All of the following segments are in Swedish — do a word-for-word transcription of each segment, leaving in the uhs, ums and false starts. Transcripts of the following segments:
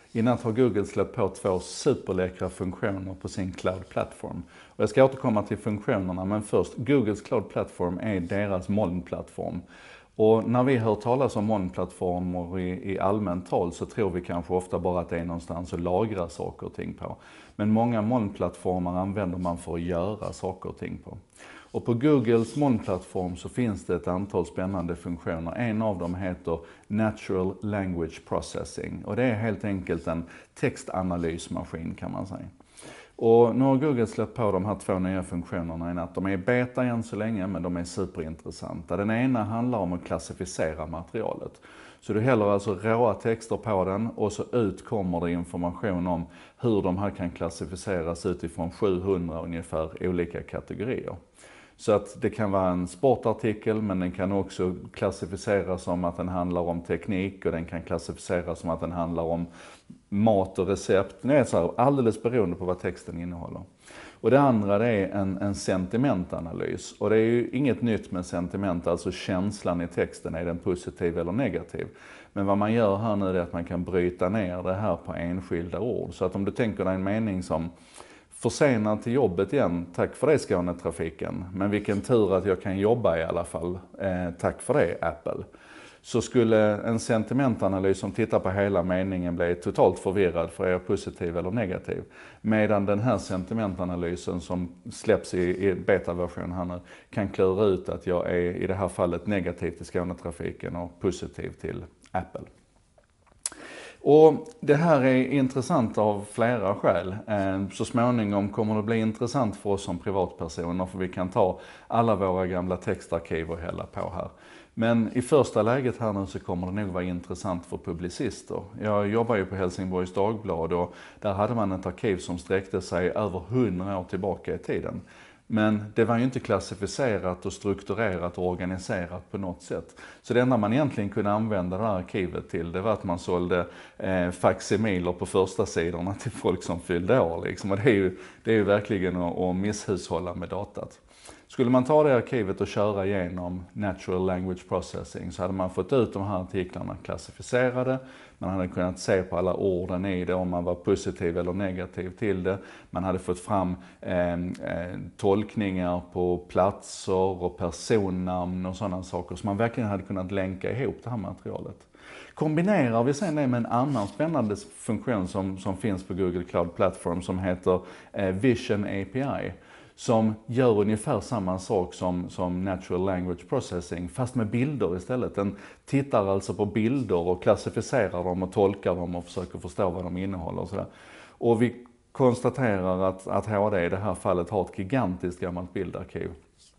I natt har Google släppt på två superläckra funktioner på sin Cloud Platform. Och jag ska återkomma till funktionerna, men först, Googles Cloud Platform är deras molnplattform. Och när vi hör talas om molnplattformar i, i allmänt tal så tror vi kanske ofta bara att det är någonstans att lagra saker och ting på. Men många molnplattformar använder man för att göra saker och ting på. Och på Googles molnplattform så finns det ett antal spännande funktioner. En av dem heter Natural Language Processing. Och det är helt enkelt en textanalysmaskin kan man säga. Och nu har Google släppt på de här två nya funktionerna i natt. De är beta än så länge, men de är superintressanta. Den ena handlar om att klassificera materialet. Så du häller alltså råa texter på den och så ut kommer det information om hur de här kan klassificeras utifrån sjuhundra ungefär olika kategorier. Så att det kan vara en sportartikel, men den kan också klassificeras som att den handlar om teknik och den kan klassificeras som att den handlar om mat och recept. Det är så här, alldeles beroende på vad texten innehåller. Och det andra det är en, en sentimentanalys. Och det är ju inget nytt med sentiment, alltså känslan i texten, är den positiv eller negativ. Men vad man gör här nu är att man kan bryta ner det här på enskilda ord. Så att om du tänker dig en mening som försenad till jobbet igen, tack för det Skånetrafiken. Men vilken tur att jag kan jobba i alla fall, eh, tack för det Apple. Så skulle en sentimentanalys som tittar på hela meningen bli totalt förvirrad för är jag positiv eller negativ. Medan den här sentimentanalysen som släpps i, i betaversion här nu kan klura ut att jag är i det här fallet negativ till Skånetrafiken och positiv till Apple. Och det här är intressant av flera skäl. Så småningom kommer det bli intressant för oss som privatpersoner, för vi kan ta alla våra gamla textarkiv och hälla på här. Men i första läget här nu så kommer det nog vara intressant för publicister. Jag jobbar ju på Helsingborgs Dagblad och där hade man ett arkiv som sträckte sig över hundra år tillbaka i tiden. Men det var ju inte klassificerat och strukturerat och organiserat på något sätt. Så det enda man egentligen kunde använda det här arkivet till, det var att man sålde eh, faximiler på första sidorna till folk som fyllde år. Liksom. Och det är ju, det är ju verkligen att, att misshushålla med datat. Skulle man ta det arkivet och köra igenom Natural Language Processing så hade man fått ut de här artiklarna klassificerade. Man hade kunnat se på alla orden i det om man var positiv eller negativ till det. Man hade fått fram eh, eh, tolkningar på platser och personnamn och sådana saker. Så man verkligen hade kunnat länka ihop det här materialet. Kombinerar vi sen det med en annan spännande funktion som, som finns på Google Cloud Platform som heter eh, Vision A P I. Som gör ungefär samma sak som, som Natural Language Processing, fast med bilder istället. Den tittar alltså på bilder och klassificerar dem och tolkar dem och försöker förstå vad de innehåller. Och, sådär. Och vi konstaterar att, att H D i det här fallet har ett gigantiskt gammalt bildarkiv.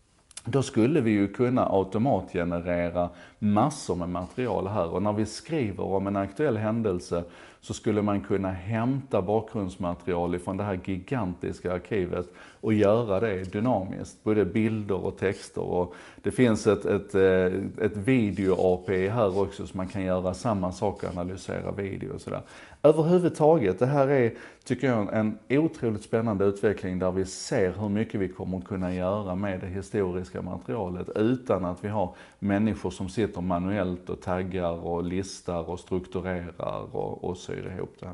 Då skulle vi ju kunna automatgenerera massor med material här, och när vi skriver om en aktuell händelse så skulle man kunna hämta bakgrundsmaterial ifrån det här gigantiska arkivet och göra det dynamiskt, både bilder och texter. Och det finns ett, ett, ett video-A P I här också så man kan göra samma sak och analysera video och sådär. Överhuvudtaget, det här är, tycker jag, en otroligt spännande utveckling där vi ser hur mycket vi kommer att kunna göra med det historiska materialet utan att vi har människor som sitter manuellt och taggar och listar och strukturerar och, och syr ihop det här.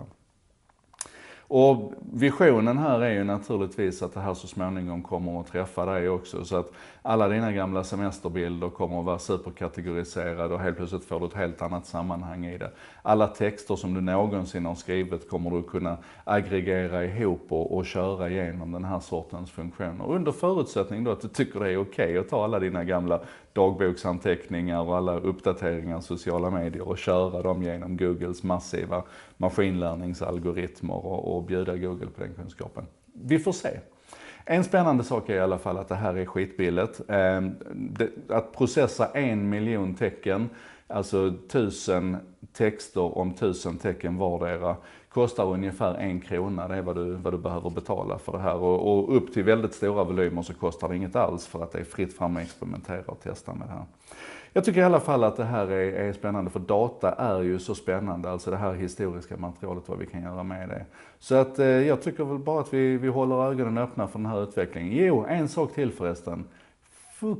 Och visionen här är ju naturligtvis att det här så småningom kommer att träffa dig också, så att alla dina gamla semesterbilder kommer att vara superkategoriserade och helt plötsligt får du ett helt annat sammanhang i det. Alla texter som du någonsin har skrivit kommer du kunna aggregera ihop och, och köra igenom den här sortens funktioner. Under förutsättning då att du tycker det är okej att ta alla dina gamla dagboksanteckningar och alla uppdateringar i sociala medier och köra dem genom Googles massiva maskinlärningsalgoritmer och, och bjuda Google på den kunskapen. Vi får se. En spännande sak är i alla fall att det här är skitbilligt. Eh, det, att processa en miljon tecken, alltså tusen texter om tusen tecken vardera, kostar ungefär en krona. Det är vad du, vad du behöver betala för det här. Och, och upp till väldigt stora volymer så kostar det inget alls, för att det är fritt fram att experimentera och testa med det här. Jag tycker i alla fall att det här är, är spännande, för data är ju så spännande, alltså det här historiska materialet, vad vi kan göra med det. Så att eh, jag tycker väl bara att vi, vi håller ögonen öppna för den här utvecklingen. Jo, en sak till förresten. Fuck.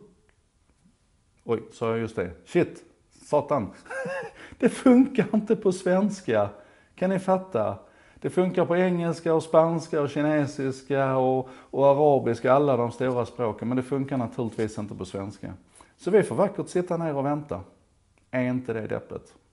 Oj, sa jag just det? Shit, satan. Det funkar inte på svenska. Kan ni fatta? Det funkar på engelska och spanska och kinesiska och, och arabiska, alla de stora språken, men det funkar naturligtvis inte på svenska. Så vi får vackert sitta ner och vänta. Är inte det deppet?